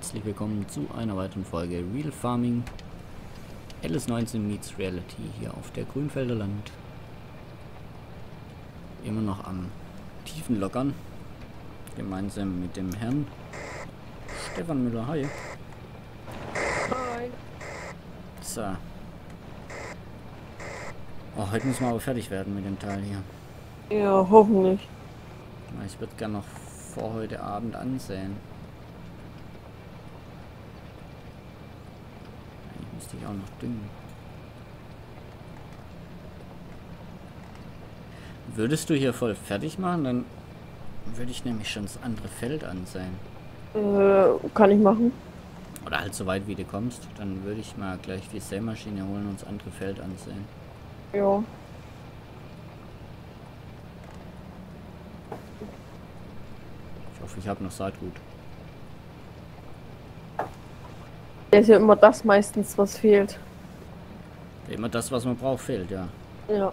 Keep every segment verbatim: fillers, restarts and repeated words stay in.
herzlich willkommen zu einer weiteren Folge Real Farming L S neunzehn meets Reality hier auf der Grünfelder Land. Immer noch am tiefen Lockern, gemeinsam mit dem Herrn Stefan Müller. Hi. Hi. So. Oh, heute müssen wir aber fertig werden mit dem Teil hier. Ja, hoffentlich. Ich würde gerne noch vor heute Abend ansehen. Eigentlich müsste ich auch noch düngen. Würdest du hier voll fertig machen, dann würde ich nämlich schon das andere Feld ansehen. Äh, kann ich machen. Oder halt so weit wie du kommst. Dann würde ich mal gleich die Sämaschine holen und das andere Feld ansehen. Ja. Ich hoffe, ich habe noch Saatgut. Der ist ja immer das meistens, was fehlt. Immer das, was man braucht, fehlt, ja. Ja.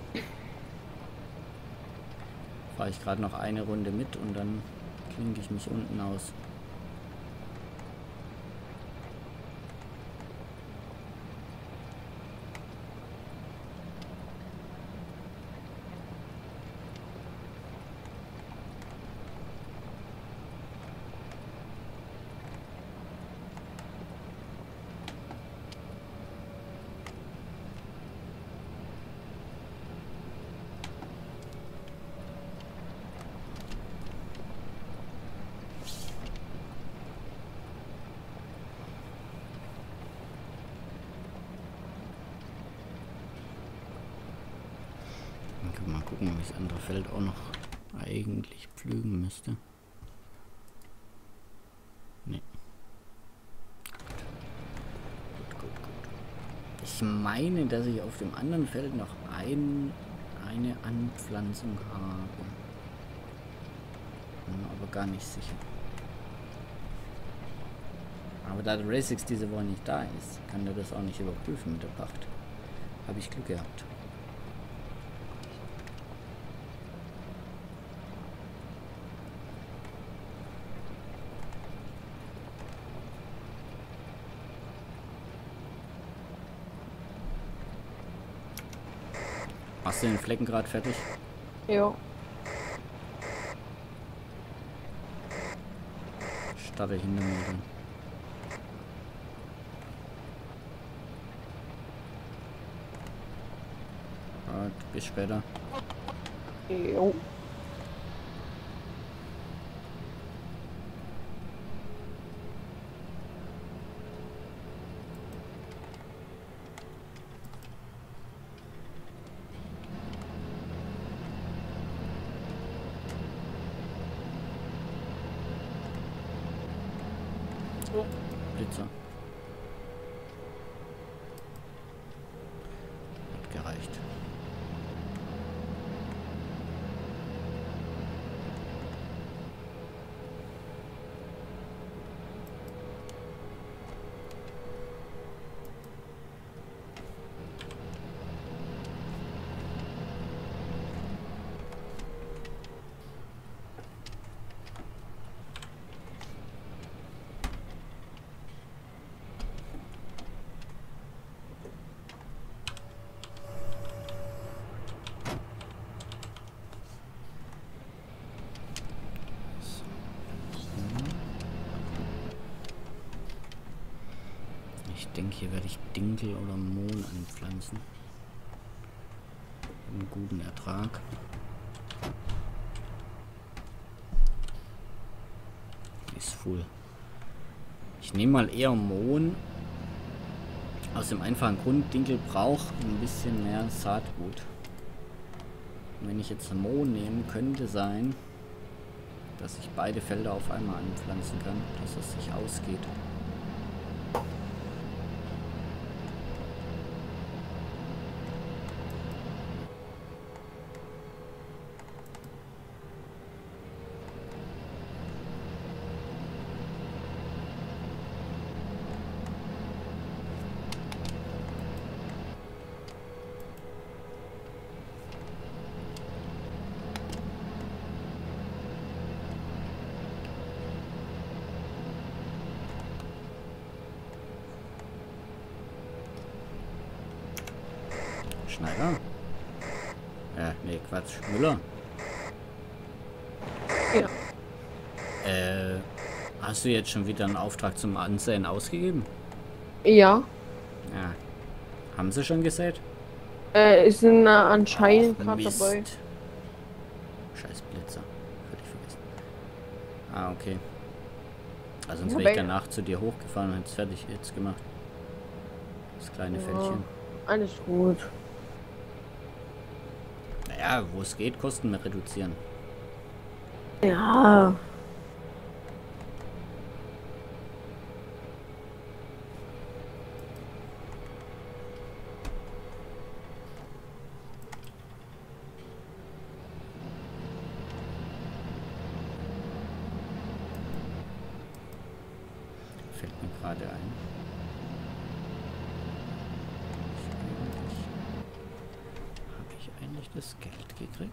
Fahre ich gerade noch eine Runde mit und dann klinke ich mich unten aus. Mal gucken, ob ich das andere Feld auch noch eigentlich pflügen müsste. Nee. Gut, gut, gut. Ich meine, dass ich auf dem anderen Feld noch ein, eine Anpflanzung habe. Bin mir aber gar nicht sicher. Aber da der Racix diese Woche nicht da ist, kann er das auch nicht überprüfen mit der Pacht. Habe ich Glück gehabt. Machst du den Flecken gerade fertig? Ja. Starte hinter mir dann. Gut, bis später. Jo. Blitzer. Hat gereicht. Ich denke, hier werde ich Dinkel oder Mohn anpflanzen. Einen guten Ertrag. Ist voll. Ich nehme mal eher Mohn. Aus dem einfachen Grund, Dinkel braucht ein bisschen mehr Saatgut. Und wenn ich jetzt Mohn nehme, könnte sein, dass ich beide Felder auf einmal anpflanzen kann, dass es sich ausgeht. Schneider? Ja, nee, Quatsch. Müller. Ja. Äh, hast du jetzt schon wieder einen Auftrag zum Ansehen ausgegeben? Ja. Ja. Haben sie schon gesät? Äh, ist sind äh, anscheinend Och, gerade Mist. dabei. Scheiß Blitzer. Völlig vergessen. Ah, okay. Also sonst Ja, wäre ich bei- danach zu dir hochgefahren und hätte es fertig jetzt gemacht. Das kleine Ja. Fältchen. Alles gut. Naja, wo es geht, Kosten reduzieren. Ja. Fällt mir gerade ein. Habe ich eigentlich das Geld gekriegt?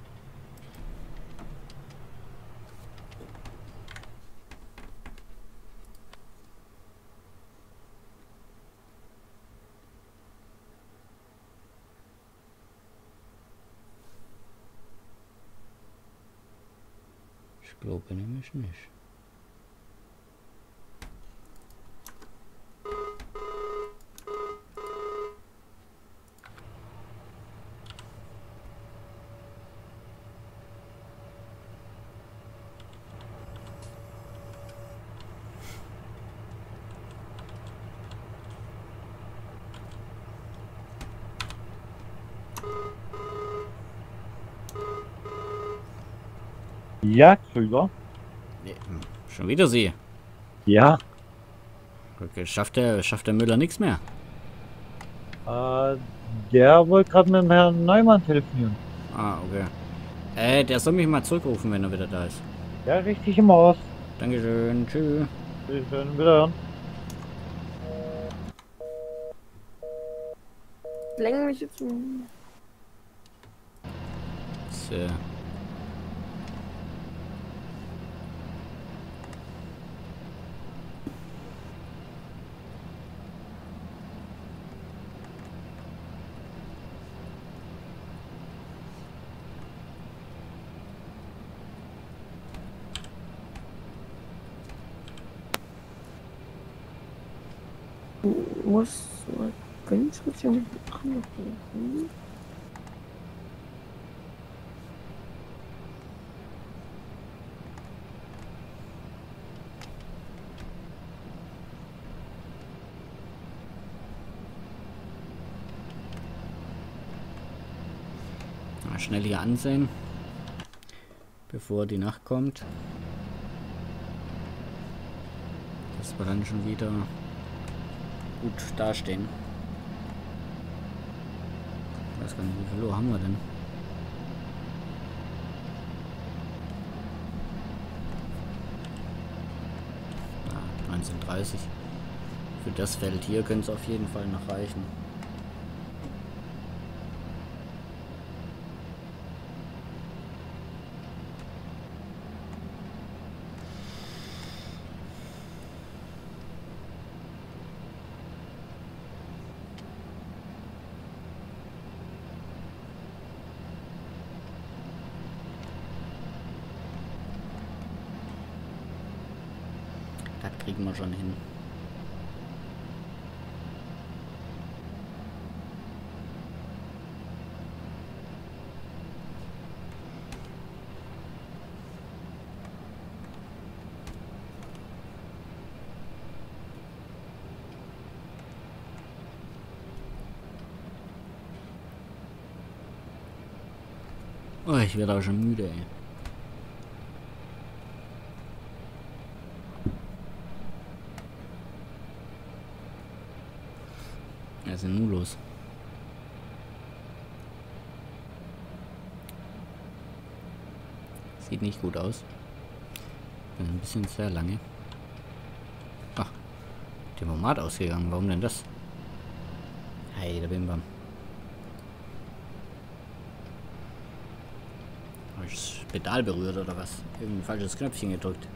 Ich glaube nämlich nicht. Ja, Krüger. Nee, hm, schon wieder sie. Ja. Okay, schafft der, schafft der Müller nichts mehr? Äh, der wollte gerade mit dem Herrn Neumann telefonieren. Ah, okay. Äh, der soll mich mal zurückrufen, wenn er wieder da ist. Ja, richtig im Aus. Dankeschön, tschüss. Wir können wieder hören. Länglich jetzt. um- So. Muss mal ganz kurz jemanden anrufen. Mal schnell hier ansehen, bevor die Nacht kommt. Dass wir dann schon wieder gut dastehen. Ich weiß gar nicht, wie viel Uhr haben wir denn? Ah, neunzehn Uhr dreißig. Für das Feld hier könnte es auf jeden Fall noch reichen. Das kriegen wir schon hin. Oh, ich werde auch schon müde, ey. Was ist denn nun los? Sieht nicht gut aus. Bin ein bisschen sehr lange. Ach, Thermomat ausgegangen. Warum denn das? Hey, der Bimbam. Habe ich das Pedal berührt oder was? Irgendein falsches Knöpfchen gedrückt.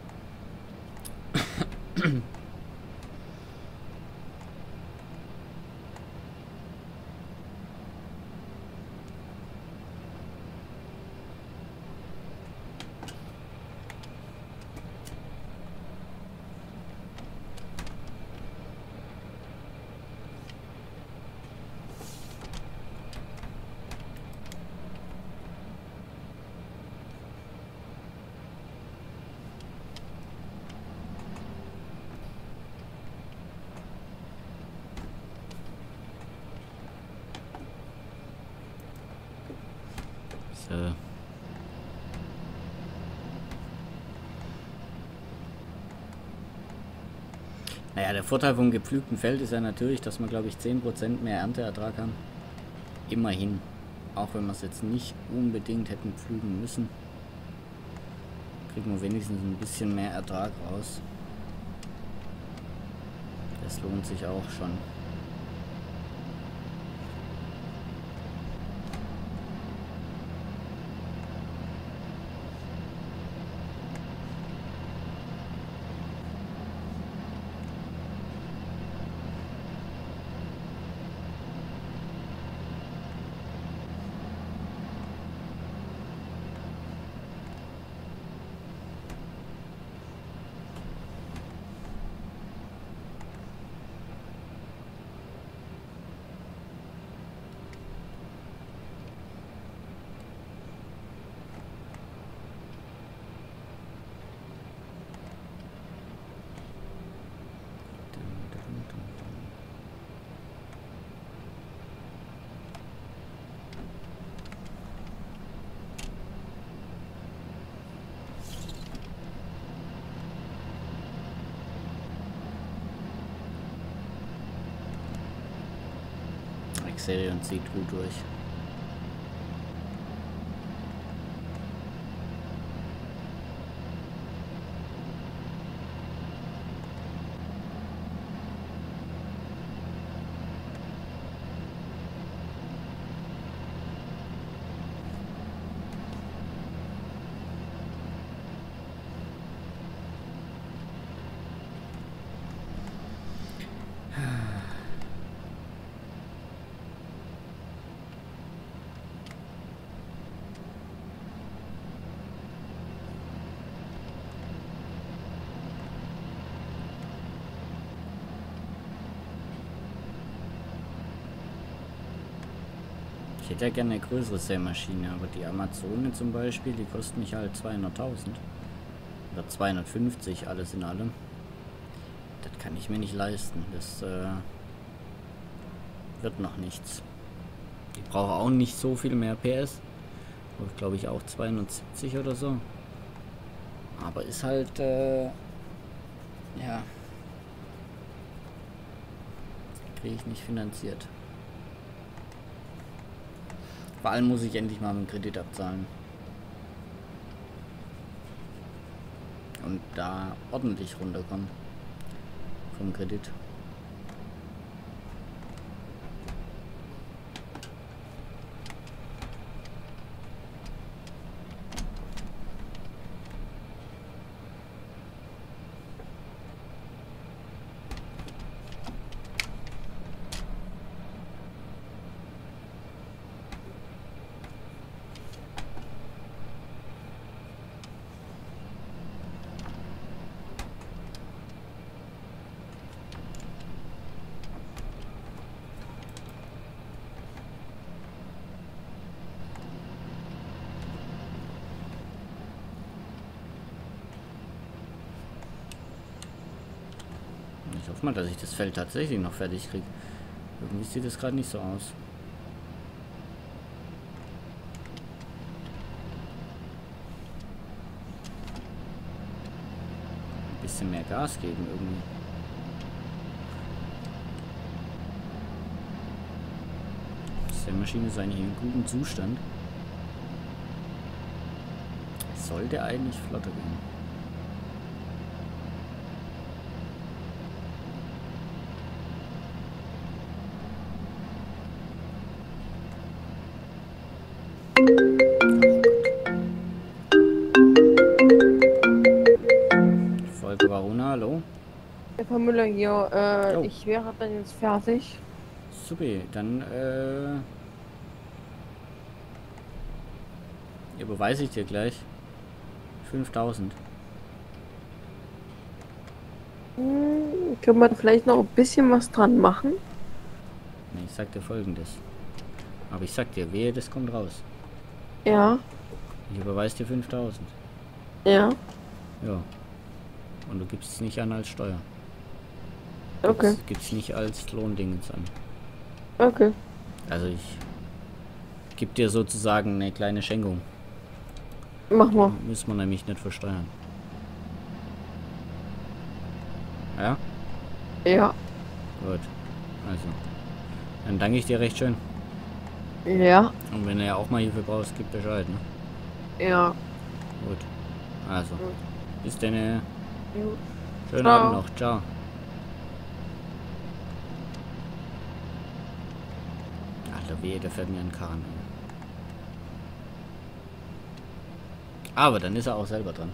So. Naja, der Vorteil vom gepflügten Feld ist ja natürlich, dass man, glaube ich, zehn Prozent mehr Ernteertrag haben. Immerhin. Auch wenn wir es jetzt nicht unbedingt hätten pflügen müssen, kriegen wir wenigstens ein bisschen mehr Ertrag raus. Das lohnt sich auch schon. Xerion zieht gut durch. Ich hätte ja gerne eine größere Sämaschine, aber die Amazone zum Beispiel, die kosten mich halt zweihunderttausend. Oder zweihundertfünfzig, alles in allem. Das kann ich mir nicht leisten. Das äh, wird noch nichts. Die brauchen auch nicht so viel mehr P S. Glaube ich auch zweihundertsiebzig oder so. Aber ist halt, äh, ja, kriege ich nicht finanziert. Vor allem muss ich endlich mal einen Kredit abzahlen. Und da ordentlich runterkommen vom Kredit. Ich hoffe mal, dass ich das Feld tatsächlich noch fertig kriege. Irgendwie sieht das gerade nicht so aus. Ein bisschen mehr Gas geben irgendwie. Die Maschine ist eigentlich in gutem Zustand. Sollte eigentlich flotter gehen. Volker Varuna, hallo. Der Herr Müller hier, äh, Oh. ich wäre dann jetzt fertig. Super, dann äh, überweise ich dir gleich fünftausend. Hm, können wir vielleicht noch ein bisschen was dran machen? Nee, ich sag dir Folgendes. Aber ich sag dir, wehe, das kommt raus. Ja, Ich überweise dir fünftausend. ja, Ja. Und du gibst es nicht an als Steuer. okay, Gibst nicht als Lohndingens an. okay. Also ich gebe dir sozusagen eine kleine Schenkung. Mach mal. Müssen wir nämlich nicht versteuern. Ja? Ja. Gut. Also. Dann danke ich dir recht schön. Ja. Und wenn du ja auch mal Hilfe brauchst, gib Bescheid, ne? Ja. Gut. Also. Gut. Bis dann. äh, Gut. Schönen Ciao. Abend noch. Ciao. Alter, wehe, der fährt mir einen Kahn. Aber dann ist er auch selber dran.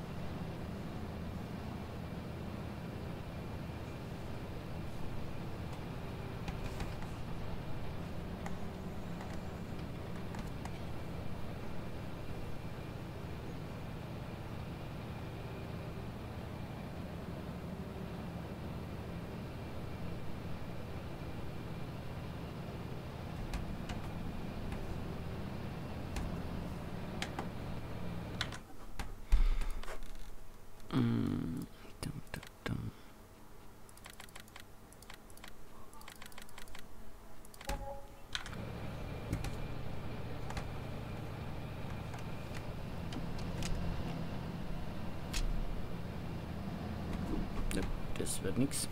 Mm, dum, dum, dum. Ja, das wird nix.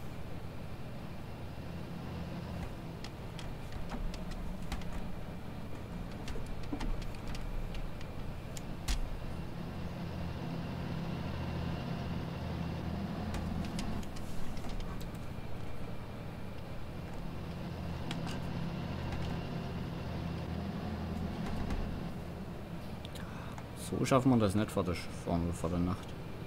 So schaffen wir das nicht vor der, vor, vor der Nacht.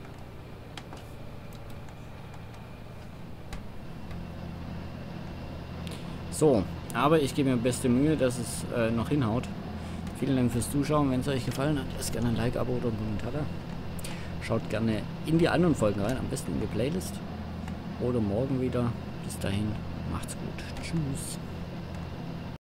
So, aber ich gebe mir beste Mühe, dass es äh, noch hinhaut. Vielen Dank fürs Zuschauen. Wenn es euch gefallen hat, lasst gerne ein Like, Abo oder einen Kommentar da. Schaut gerne in die anderen Folgen rein, am besten in die Playlist. Oder morgen wieder. Bis dahin, macht's gut. Tschüss.